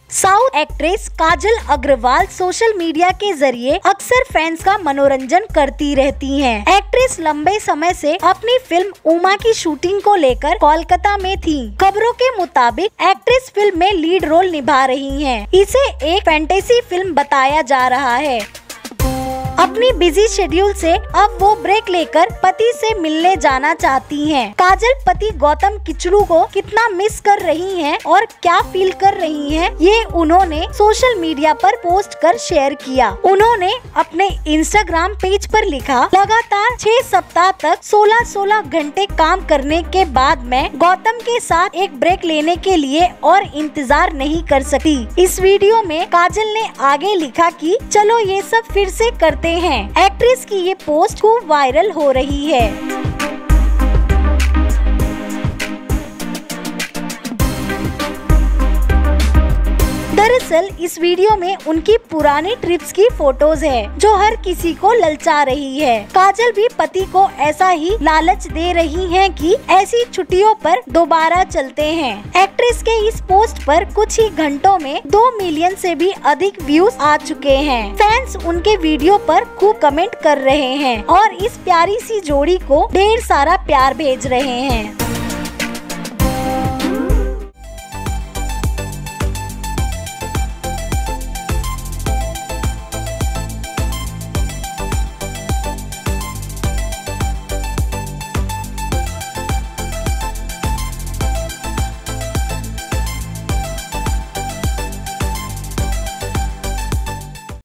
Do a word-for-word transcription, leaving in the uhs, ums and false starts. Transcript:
South actress Kajal Aggarwal social media के जरिए अक्सर फैंस का मनोरंजन करती रहती हैं। एक्ट्रेस लंबे समय से अपनी फिल्म उमा की शूटिंग को लेकर कोलकाता में थी। खबरों के मुताबिक एक्ट्रेस फिल्म में लीड रोल निभा रही हैं। इसे एक फैंटेसी फिल्म बताया जा रहा है। अपनी बिजी शेड्यूल से अब वो ब्रेक लेकर पति से मिलने जाना चाहती हैं। काजल पति गौतम किचलू को कितना मिस कर रही हैं और क्या फील कर रही हैं, ये उन्होंने सोशल मीडिया पर पोस्ट कर शेयर किया। उन्होंने अपने इंस्टाग्राम पेज पर लिखा, लगातार छह सप्ताह तक सोलह सोलह घंटे काम करने के बाद मैं गौतम के साथ एक ब्रेक लेने के लिए और इंतजार नहीं कर सकती। इस वीडियो में काजल ने आगे लिखा कि चलो ये सब फिर से करते हैं। एक्ट्रेस की ये पोस्ट खूब वायरल हो रही है। दरअसल इस वीडियो में उनकी पुरानी ट्रिप्स की फोटोज है जो हर किसी को ललचा रही है। काजल भी पति को ऐसा ही लालच दे रही हैं कि ऐसी छुट्टियों पर दोबारा चलते हैं। एक्ट्रेस के इस पोस्ट पर कुछ ही घंटों में दो मिलियन से भी अधिक व्यूज आ चुके हैं। फैंस उनके वीडियो पर खूब कमेंट कर रहे हैं और इस प्यारी सी जोड़ी को ढेर सारा प्यार भेज रहे हैं।